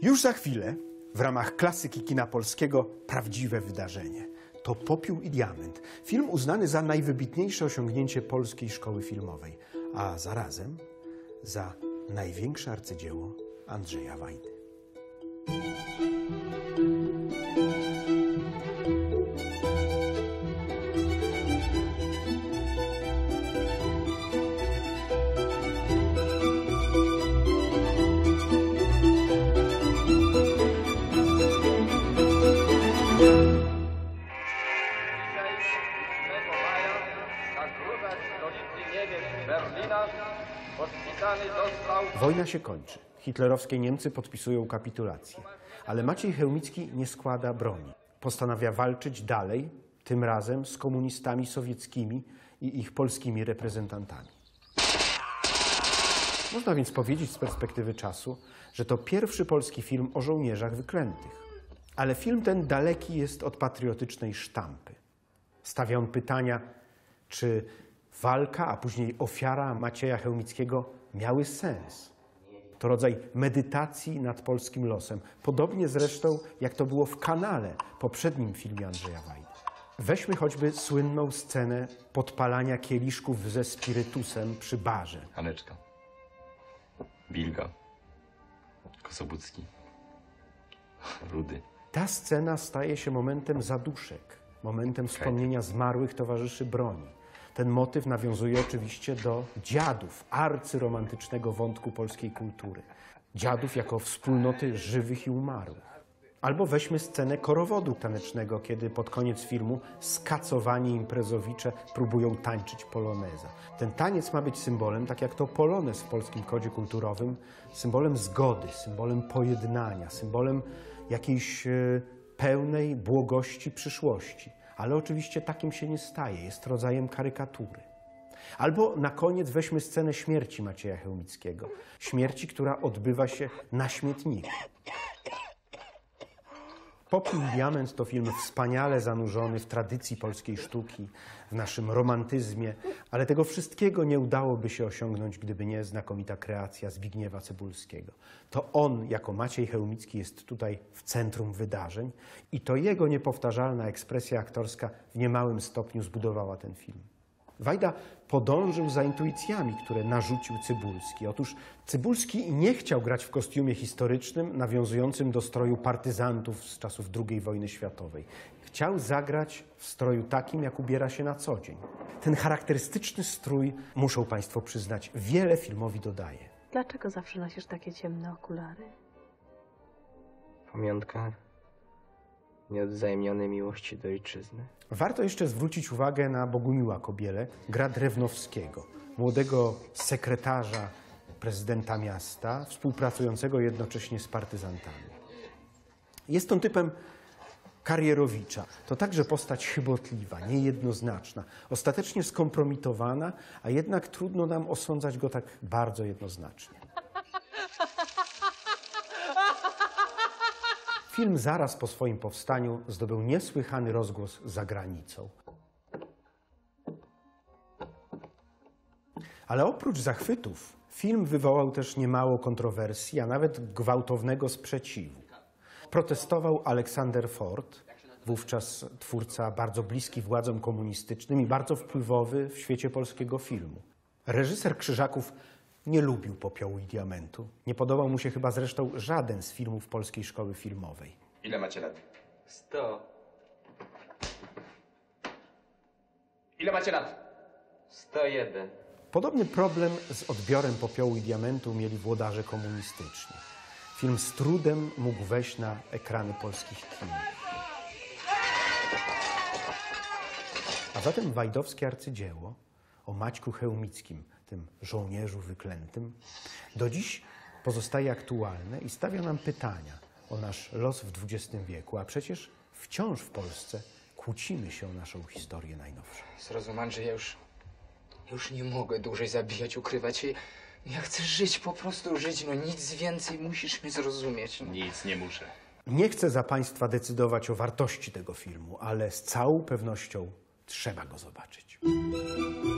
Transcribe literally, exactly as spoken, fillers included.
Już za chwilę w ramach klasyki kina polskiego prawdziwe wydarzenie. To Popiół i Diament. Film uznany za najwybitniejsze osiągnięcie polskiej szkoły filmowej, a zarazem za największe arcydzieło Andrzeja Wajdy. Wojna się kończy. Hitlerowskie Niemcy podpisują kapitulację. Ale Maciej Chełmicki nie składa broni. Postanawia walczyć dalej, tym razem z komunistami sowieckimi i ich polskimi reprezentantami. Można więc powiedzieć z perspektywy czasu, że to pierwszy polski film o żołnierzach wyklętych. Ale film ten daleki jest od patriotycznej sztampy. Stawia on pytania, czy walka, a później ofiara Macieja Chełmickiego miały sens. To rodzaj medytacji nad polskim losem. Podobnie zresztą, jak to było w Kanale, poprzednim filmie Andrzeja Wajdy. Weźmy choćby słynną scenę podpalania kieliszków ze spirytusem przy barze. Haneczka, Wilga, Kosobucki, Rudy. Ta scena staje się momentem zaduszek, momentem wspomnienia zmarłych towarzyszy broni. Ten motyw nawiązuje oczywiście do dziadów, arcyromantycznego wątku polskiej kultury. Dziadów jako wspólnoty żywych i umarłych. Albo weźmy scenę korowodu tanecznego, kiedy pod koniec filmu skacowani imprezowicze próbują tańczyć poloneza. Ten taniec ma być symbolem, tak jak to polonez w polskim kodzie kulturowym, symbolem zgody, symbolem pojednania, symbolem jakiejś e, pełnej błogości przyszłości. Ale oczywiście takim się nie staje, jest rodzajem karykatury. Albo na koniec weźmy scenę śmierci Macieja Chełmickiego. Śmierci, która odbywa się na śmietniku. Popiół i Diament to film wspaniale zanurzony w tradycji polskiej sztuki, w naszym romantyzmie, ale tego wszystkiego nie udałoby się osiągnąć, gdyby nie znakomita kreacja Zbigniewa Cybulskiego. To on, jako Maciej Chełmicki, jest tutaj w centrum wydarzeń i to jego niepowtarzalna ekspresja aktorska w niemałym stopniu zbudowała ten film. Wajda podążył za intuicjami, które narzucił Cybulski. Otóż Cybulski nie chciał grać w kostiumie historycznym nawiązującym do stroju partyzantów z czasów drugiej wojny światowej. Chciał zagrać w stroju takim, jak ubiera się na co dzień. Ten charakterystyczny strój, muszą Państwo przyznać, wiele filmowi dodaje. Dlaczego zawsze nosisz takie ciemne okulary? Pamiątka nieodwzajemnionej miłości do ojczyzny. Warto jeszcze zwrócić uwagę na Bogumiła Kobielę, gra Drewnowskiego, młodego sekretarza prezydenta miasta, współpracującego jednocześnie z partyzantami. Jest on typem karierowicza. To także postać chybotliwa, niejednoznaczna, ostatecznie skompromitowana, a jednak trudno nam osądzać go tak bardzo jednoznacznie. Film zaraz po swoim powstaniu zdobył niesłychany rozgłos za granicą. Ale oprócz zachwytów, film wywołał też niemało kontrowersji, a nawet gwałtownego sprzeciwu. Protestował Aleksander Ford, wówczas twórca bardzo bliski władzom komunistycznym i bardzo wpływowy w świecie polskiego filmu. Reżyser Krzyżaków nie lubił Popiołu i Diamentu. Nie podobał mu się chyba zresztą żaden z filmów Polskiej Szkoły Filmowej. Ile macie lat? Sto. Ile macie lat? Sto jeden. Podobny problem z odbiorem Popiołu i Diamentu mieli włodarze komunistyczni. Film z trudem mógł wejść na ekrany polskich kin. A zatem wajdowskie arcydzieło o Maćku Chełmickim, tym żołnierzu wyklętym, do dziś pozostaje aktualne i stawia nam pytania o nasz los w dwudziestym wieku, a przecież wciąż w Polsce kłócimy się o naszą historię najnowszą. Zrozum, Andrzej, ja już, już nie mogę dłużej zabijać, ukrywać się. Ja chcę żyć, po prostu żyć, no nic więcej, musisz mnie zrozumieć. No. Nic nie muszę. Nie chcę za Państwa decydować o wartości tego filmu, ale z całą pewnością trzeba go zobaczyć.